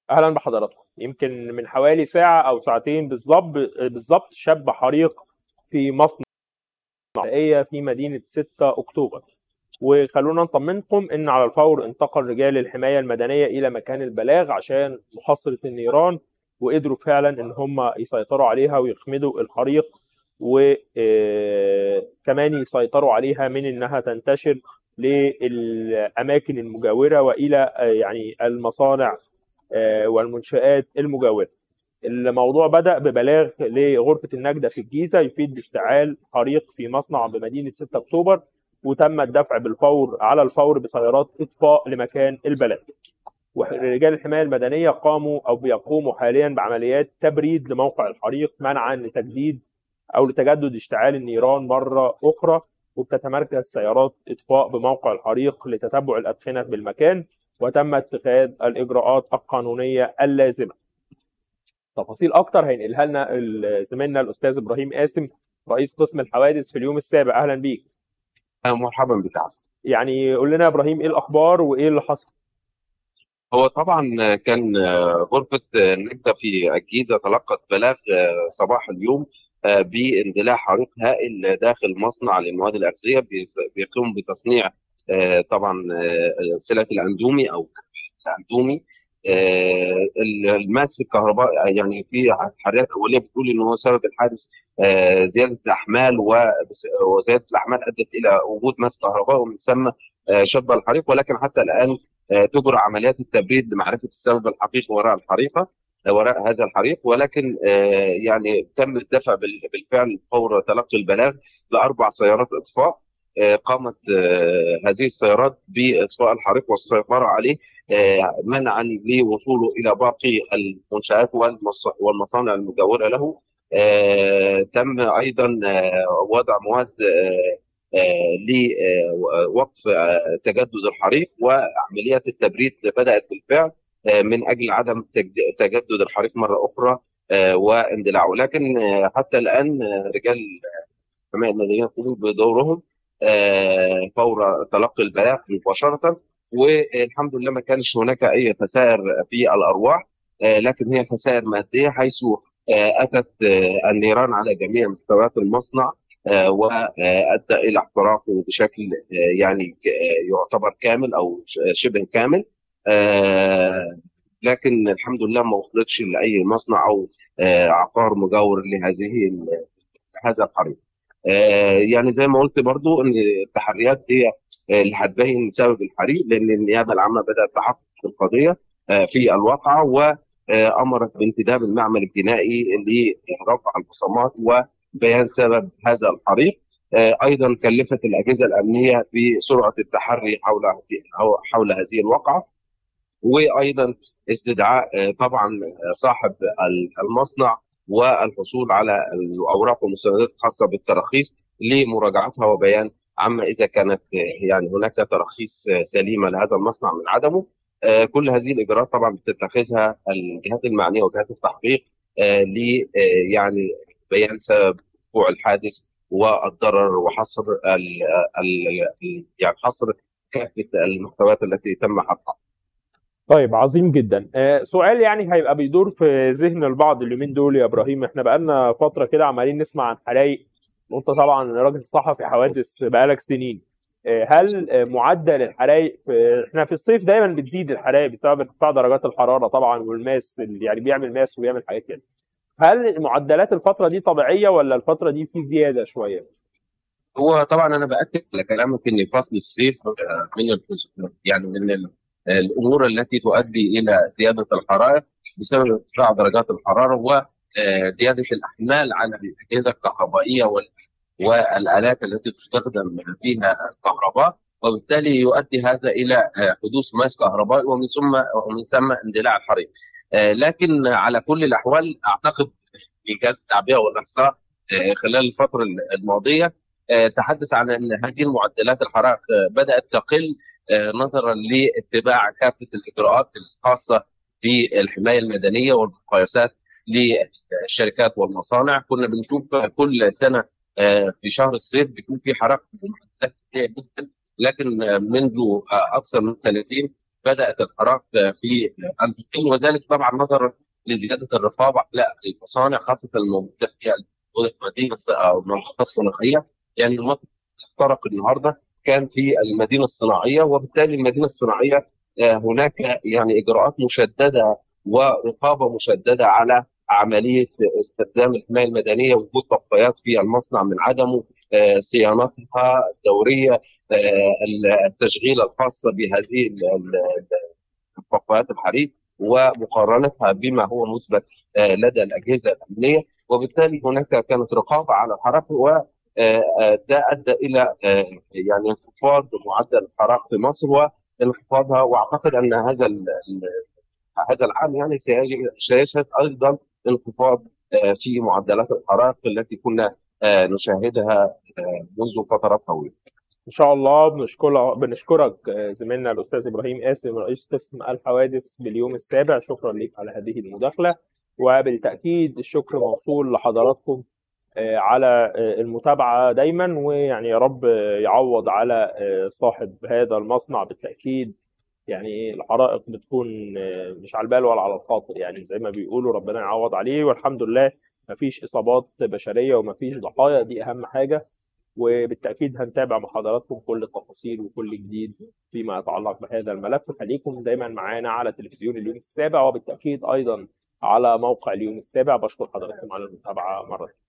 اهلا بحضراتكم. يمكن من حوالي ساعه او ساعتين بالظبط شب حريق في مصنع في مدينه 6 اكتوبر. وخلونا نطمنكم ان على الفور انتقل رجال الحمايه المدنيه الى مكان البلاغ عشان محاصره النيران، وقدروا فعلا ان هم يسيطروا عليها ويخمدوا الحريق، وكمان يسيطروا عليها من انها تنتشر للاماكن المجاوره والى يعني المصانع والمنشآت المجاورة. الموضوع بدأ ببلاغ لغرفة النجدة في الجيزة يفيد باشتعال حريق في مصنع بمدينة 6 أكتوبر، وتم الدفع بالفور على الفور بسيارات إطفاء لمكان البلاغ. ورجال الحماية المدنية قاموا أو بيقوموا حاليا بعمليات تبريد لموقع الحريق منعا لتجديد أو لتجدد اشتعال النيران مرة أخرى، وبتتمركز سيارات إطفاء بموقع الحريق لتتبع الأدخنة بالمكان، وتم اتخاذ الإجراءات القانونية اللازمة. تفاصيل أكتر هينقلها لنا زميلنا الأستاذ إبراهيم قاسم، رئيس قسم الحوادث في اليوم السابع. أهلا بيك. مرحبا بك عسل. يعني قول لنا يا إبراهيم إيه الأخبار وإيه اللي حصل؟ هو طبعا كان غرفة النجدة في الجيزة تلقت بلاغ صباح اليوم باندلاع حريق هائل داخل مصنع للمواد الأغذية بيقوم بتصنيع طبعا سلة الأندومي أو الأندومي. الماس الكهرباء يعني في حالات أولية بتقول إن هو سبب الحادث زيادة الأحمال، وزيادة الأحمال أدت إلى وجود ماس كهرباء ومن ثم شب الحريق، ولكن حتى الآن تجرى عمليات التبريد لمعرفه السبب الحقيقي وراء الحريقه، وراء هذا الحريق. ولكن يعني تم الدفع بالفعل فور تلقي البلاغ لاربع سيارات اطفاء. قامت هذه السيارات باطفاء الحريق والسيطره عليه منعا لوصوله الى باقي المنشات والمصانع المجاوره له. تم ايضا وضع مواد لوقف تجدد الحريق، وعمليات التبريد بدأت بالفعل من أجل عدم تجدد الحريق مرة أخرى واندلاعه. لكن حتى الآن رجال الحماية المدنية يقومون بدورهم فور تلقي البلاغ مباشرة، والحمد لله ما كانش هناك أي خسائر في الأرواح، لكن هي خسائر مادية، حيث أتت النيران على جميع مستويات المصنع وأدى إلى احتراقه بشكل يعني يعتبر كامل أو شبه كامل. لكن الحمد لله ما وصلتش لأي مصنع أو عقار مجاور هذا الحريق. يعني زي ما قلت برضو ان التحريات هي اللي هتبين سبب الحريق، لان النيابه العامه بدات تحقق في القضيه في الواقعه، وامرت بانتداب المعمل الجنائي لرفع البصمات وبيان سبب هذا الحريق. ايضا كلفت الاجهزه الامنيه بسرعه التحري حول هذه الواقعه، وايضا استدعاء طبعا صاحب المصنع والحصول على الاوراق والمستندات الخاصه بالتراخيص لمراجعتها وبيان عما اذا كانت يعني هناك تراخيص سليمه لهذا المصنع من عدمه. كل هذه الاجراءات طبعا بتتخذها الجهات المعنيه وجهات التحقيق ل يعني بيان سبب وقوع الحادث والضرر، وحصر يعني حصر كافه المحتويات التي تم حقها. طيب عظيم جدا. سؤال يعني هيبقى بيدور في ذهن البعض اليومين دول يا ابراهيم، احنا بقالنا فتره كده عمالين نسمع عن حرايق، وانت طبعا راجل صحفي حوادث بقالك سنين. هل معدل الحرايق احنا في الصيف دايما بتزيد الحرايق بسبب ارتفاع درجات الحراره طبعا، والماس اللي يعني بيعمل ماس وبيعمل حاجات كده. هل معدلات الفتره دي طبيعيه ولا الفتره دي في زياده شويه؟ هو طبعا انا باكد على كلامك ان فصل الصيف من يعني من الامور التي تؤدي الى زياده الحرائق بسبب ارتفاع درجات الحراره وزياده الاحمال على الاجهزه الكهربائيه والالات التي تستخدم فيها الكهرباء، وبالتالي يؤدي هذا الى حدوث ماس كهربائي ومن ثم اندلاع الحريق. لكن على كل الاحوال اعتقد انجاز التعبئه والاحصاء خلال الفتره الماضيه تحدث عن ان هذه المعدلات الحرائق بدات تقل نظرا لاتباع كافه الاجراءات الخاصه بالحمايه المدنيه والمقايسات للشركات والمصانع. كنا بنشوف كل سنه في شهر الصيف بيكون في حرائق بمعدلات كبيره جدا، لكن منذ اكثر من سنتين بدات الحراك في البطين، وذلك طبعا نظرا لزياده الرقابه على المصانع، خاصه الموجوده في المدينه او المنطقه الصناعيه. يعني المنطقه اخترق النهارده كان في المدينه الصناعيه، وبالتالي المدينه الصناعيه هناك يعني اجراءات مشدده ورقابه مشدده على عمليه استخدام الحمايه المدنيه، وجود طفايات في المصنع من عدمه، صيانتها الدوريه، التشغيل الخاص بهذه طفايات الحريق، ومقارنتها بما هو مثبت لدى الاجهزه الامنيه. وبالتالي هناك كانت رقابه على الحرائق، وده ادى الى يعني انخفاض معدل الحرائق في مصر وانخفاضها. واعتقد ان هذا العام يعني سيشهد ايضا انخفاض في معدلات الحرائق التي كنا نشاهدها منذ فترات طويله. ان شاء الله. بنشكرك زميلنا الاستاذ ابراهيم قاسم رئيس قسم الحوادث باليوم السابع. شكرا لك على هذه المداخله، وبالتاكيد الشكر موصول لحضراتكم على المتابعه دايما. ويعني يا رب يعوض على صاحب هذا المصنع. بالتاكيد يعني الحرائق بتكون مش على البال ولا على الخاطر، يعني زي ما بيقولوا ربنا يعوض عليه. والحمد لله مفيش اصابات بشريه ومفيش ضحايا، دي اهم حاجه. وبالتأكيد هنتابع مع حضراتكم كل التفاصيل وكل جديد فيما يتعلق بهذا الملف. خليكم دايما معانا على تلفزيون اليوم السابع، وبالتأكيد أيضا على موقع اليوم السابع. بشكر حضراتكم على المتابعة مرة